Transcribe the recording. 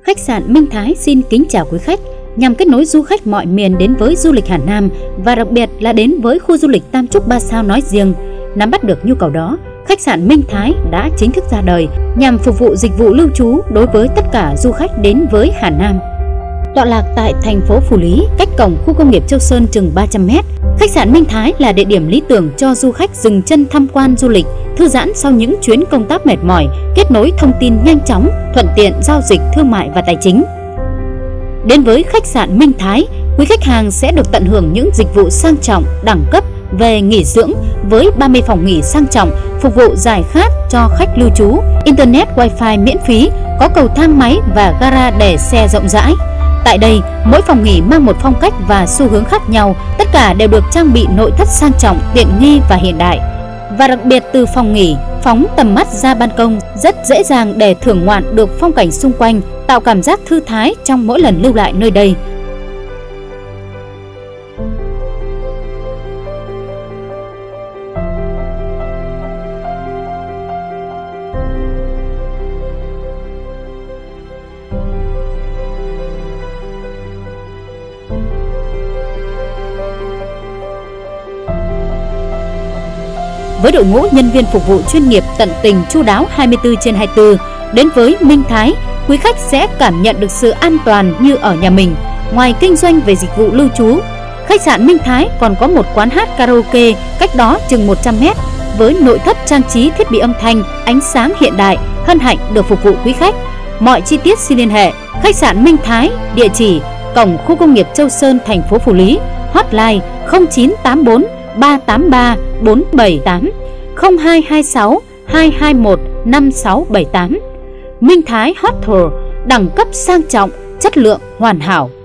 Khách sạn Minh Thái xin kính chào quý khách. Nhằm kết nối du khách mọi miền đến với du lịch Hà Nam và đặc biệt là đến với khu du lịch Tam Trúc 3 sao nói riêng, nắm bắt được nhu cầu đó, khách sạn Minh Thái đã chính thức ra đời nhằm phục vụ dịch vụ lưu trú đối với tất cả du khách đến với Hà Nam. Tọa lạc tại thành phố Phủ Lý, cách cổng khu công nghiệp Châu Sơn chừng 300 m, khách sạn Minh Thái là địa điểm lý tưởng cho du khách dừng chân tham quan du lịch, thư giãn sau những chuyến công tác mệt mỏi, kết nối thông tin nhanh chóng, thuận tiện giao dịch thương mại và tài chính. Đến với khách sạn Minh Thái, quý khách hàng sẽ được tận hưởng những dịch vụ sang trọng, đẳng cấp về nghỉ dưỡng với 30 phòng nghỉ sang trọng, phục vụ giải khát cho khách lưu trú, internet wifi miễn phí, có cầu thang máy và gara để xe rộng rãi. Tại đây, mỗi phòng nghỉ mang một phong cách và xu hướng khác nhau, tất cả đều được trang bị nội thất sang trọng, tiện nghi và hiện đại. Và đặc biệt từ phòng nghỉ, phóng tầm mắt ra ban công rất dễ dàng để thưởng ngoạn được phong cảnh xung quanh, tạo cảm giác thư thái trong mỗi lần lưu lại nơi đây. Với đội ngũ nhân viên phục vụ chuyên nghiệp tận tình chu đáo 24/24, đến với Minh Thái, quý khách sẽ cảm nhận được sự an toàn như ở nhà mình. Ngoài kinh doanh về dịch vụ lưu trú, khách sạn Minh Thái còn có một quán hát karaoke cách đó chừng 100 m với nội thất trang trí thiết bị âm thanh, ánh sáng hiện đại, hân hạnh được phục vụ quý khách. Mọi chi tiết xin liên hệ khách sạn Minh Thái, địa chỉ cổng khu công nghiệp Châu Sơn, thành phố Phủ Lý, hotline 0984 383 478 0226 221 5678. Minh Thái Hotel, đẳng cấp sang trọng, chất lượng hoàn hảo.